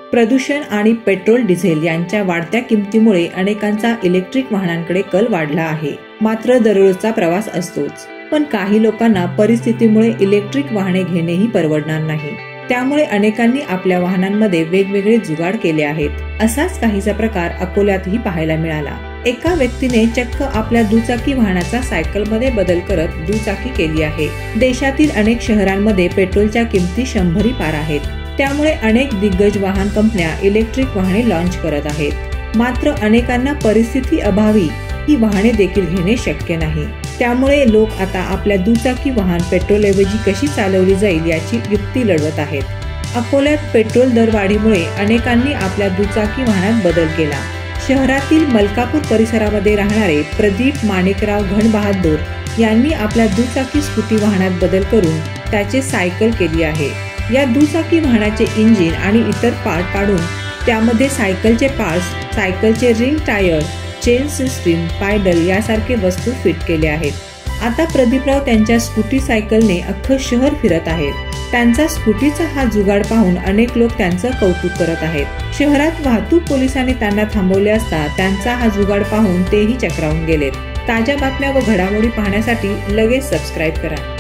प्रदूषण आणि petrol diesel यांच्या वाढत्या किमतीमुळे अनेकांचा इलेक्ट्रिक वाहनांकडे कल वाढला आहे. मात्र दररोजचा प्रवास असतोच, पण काही लोकांना परिस्थितीमुळे इलेक्ट्रिक वाहने घेणेही परवडणार नाही. त्यामुळे अनेकांनी आपल्या वाहनांमध्ये वेगवेगळे जुगाड केले आहेत. असाच काहीसा प्रकार अकोल्यातही पाहायला मिळाला. एका व्यक्तीने चक्क आपल्या दुचाकी वाहनाचा सायकलमध्ये बदल करत दुचाकी केली आहे. देशातील अनेक शहरांमध्ये पेट्रोलच्या किमती 100 पार आहेत. त्यामुळे अनेक दिग्गज वाहन कंपन्या इलेक्ट्रिक वाहने लॉन्च करत आहेत. मात्र अनेकांना परिस्थिती अभावी ही वाहने देखील घेणे शक्य नाही. त्यामुळे लोक आता आपल्या दुचाकी वाहन पेट्रोलऐवजी कशी चालवली जाईल याची युक्ती लढवत आहेत. अकोल्यात पेट्रोल दरवाढीमुळे अनेकांनी आपल्या दुचाकी वाहनात बदल केला. शहरातील मलकापूर परिसरामध्ये राहणारे प्रदीप माणिकराव घनबहादूर यांनी आपल्या दुचाकी स्कूटी वाहनात बदल करून त्याचे सायकल केली आहे. या दुचाकी वाहनाचे इंजिन आणि इतर पार्ट काढून त्यामध्ये सायकलचे पार्ट्स, सायकलचे ring tyre, chain system, pedal यासारखे वस्तू फिट केले आहेत. आता प्रदीपराव त्यांच्या स्कूटी सायकलने अख्खं शहर फिरत आहेत. त्यांचा स्कूटीचा हा जुगाड पाहून अनेक लोक त्यांचं कौतुक करत आहेत. शहरात वाहतूक पोलिसांनी त्यांना थांबवले असता त्यांचा हा जुगाड पाहून तेही चक्रावून गेलेत. ताज्या बातम्या व घडामोडी पाहण्यासाठी लगेच सबस्क्राईब करा.